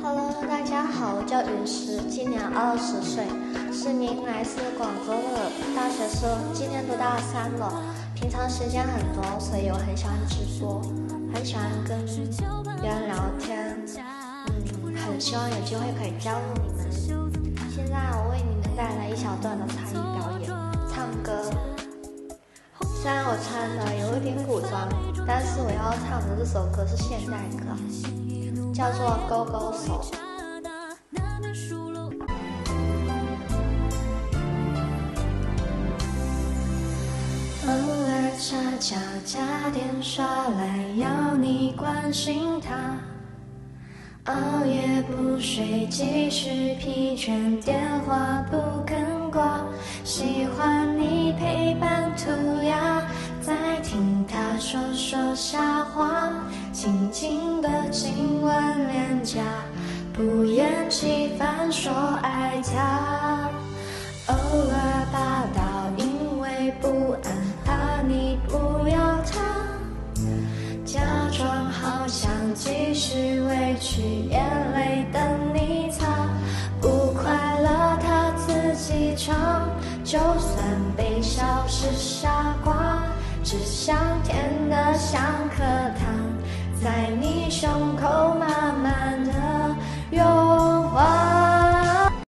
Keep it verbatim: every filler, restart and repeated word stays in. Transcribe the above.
Hello， 大家好，我叫云石，今年二十岁，是名来自广州的大学生，今年读大三了。平常时间很多，所以我很喜欢直播，很喜欢跟别人聊天，嗯，很希望有机会可以加入你们。现在我为你们带来一小段的才艺表演，唱歌。虽然我唱的有一点古装，但是我要唱的这首歌是现代歌，叫做《勾勾手》。偶尔茶家加点耍赖，要你关心他。熬夜不睡，继续疲倦，电话不肯挂。喜欢你陪伴涂鸦，在听他说说瞎话，轻轻的亲吻脸颊，不厌其烦说爱他。偶尔霸道，因为不安，怕你不要他。假装好想继续委屈，眼泪等你擦。不快乐他自己尝，就算被笑是傻瓜，只想甜得像颗糖，在你胸口慢慢的